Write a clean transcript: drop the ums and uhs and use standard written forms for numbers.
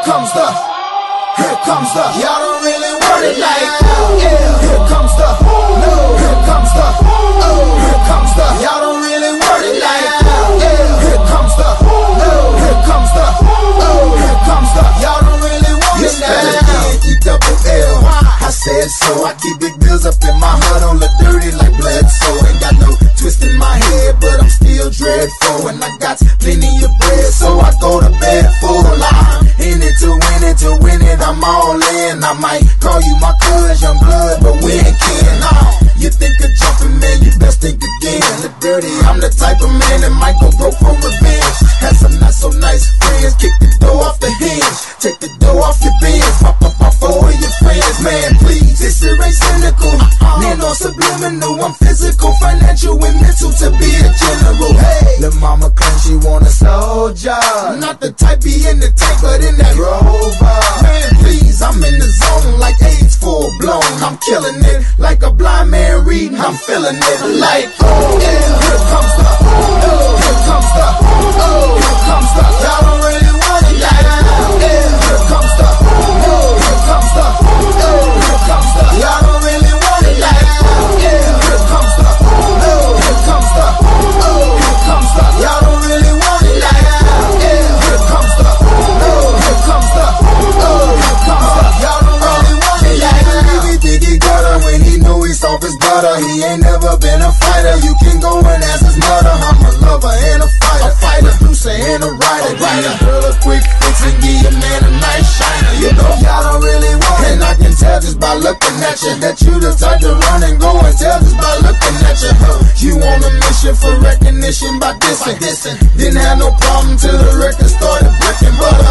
Here comes the, y'all don't really want it like that. Yeah. Here comes the, no. Here comes the, oh. Here comes the, y'all don't really want it like that. Yeah. Here comes the, no. Here comes the, oh. Here comes the, y'all don't really want it like that. E-double-L, I said so. I keep big bills up in my heart on the dirty like Bledsoe. Ain't got no twist in my head, but I'm still dreadful. And I got plenty of bread, so I go to bed full. I'm in it to win it, to win it, I'm all in. I might call you my cuz, young blood, but we ain't kin. You think of jumping, man, you best think again. The dirty, I'm the type of man that might go broke for revenge. Had some not so nice friends, kick the door off the hinge, take the door off your bins, pop up off all of your friends. Man, please, this shit ain't cynical. Man, on subliminal, I'm physical, financial, and mental to be a general. Hey, the mama claims she want a soldier, not the type be in the tank, but in that Rover. Man, please, I'm in the zone like AIDS full blown. I'm killing it like a blind man reading. I'm feeling it like, oh yeah. Here comes the, oh. Here comes the, oh. Here comes the, y'all don't really want it like that. Yeah. Here comes the, oh. Here comes the, oh. Here comes the, y'all don't really want it like that. Yeah. Here comes the, oh. Here comes the, oh. Here comes the, y'all don't really want it like that. Yeah. Here comes the, oh. Here comes the, oh. Here comes the, y'all don't really want it like that. He think he got her when he knew he soft as butter. He ain't never been a fighter. You can go and ask his mother. I'm a lover and a fighter, producer and a writer. Give your girl a quick fix and give your man a nice shiner. You know y'all don't really want it, and I can tell just by looking at you that you the type to run and go and tell just by looking at you. You on a mission for recognition by dissing. Didn't have no problem till the record started breaking, but